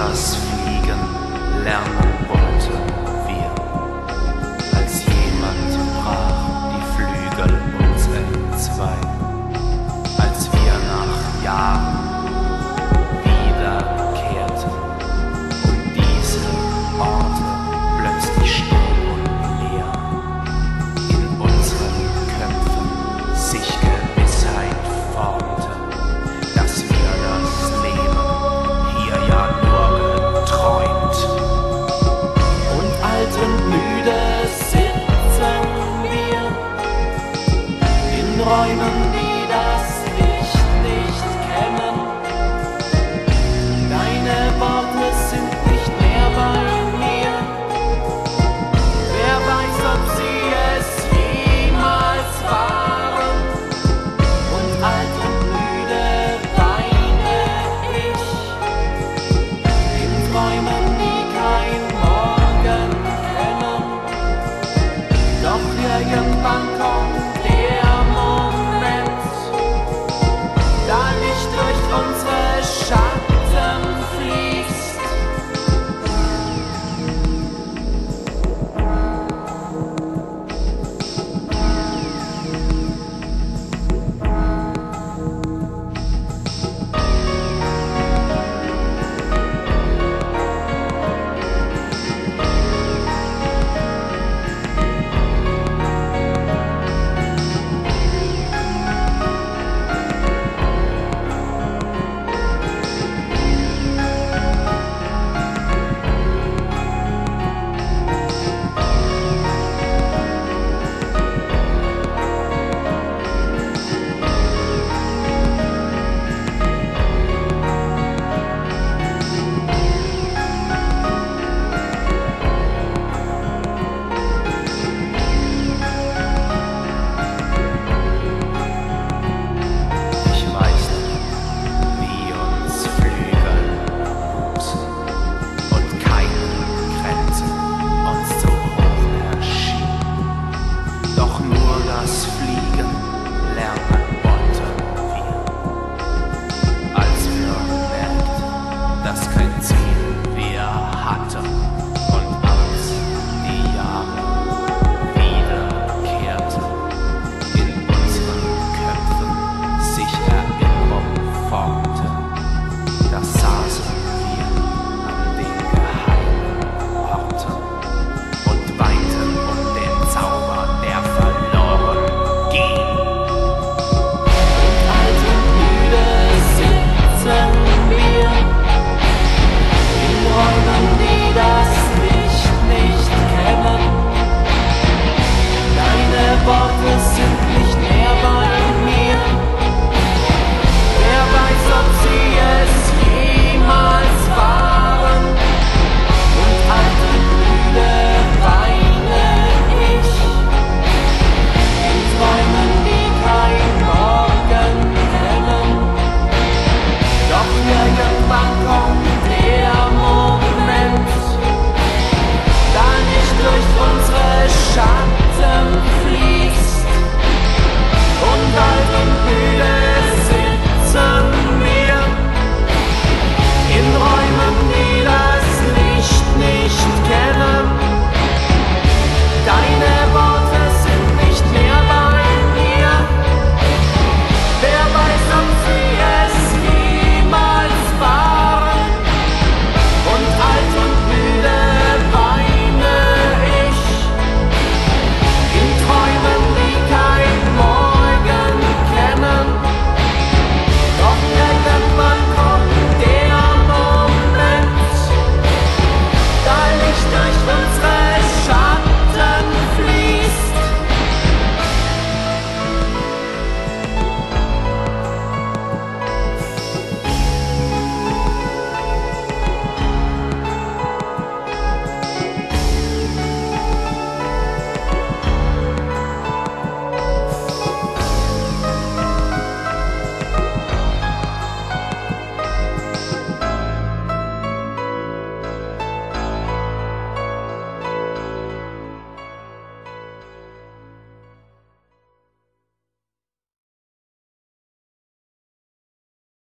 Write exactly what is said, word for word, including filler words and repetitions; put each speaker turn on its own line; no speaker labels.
Das Fliegen lernen wollten wir, als jemand brach die Flügel uns entzwei, als wir nach Jahren wiederkehrten und diese Orte plötzlich still und leer in unseren Köpfen sich Gewissheit formte, dass wir das Leben hier ja nur geträumt. Und alt und müde sitzen wir in Räumen, die das Licht nicht kennen. Deine Worte sind nicht mehr bei mir. Wer weiß, ob sie es jemals waren. Und alt und müde weine ich in Träumen.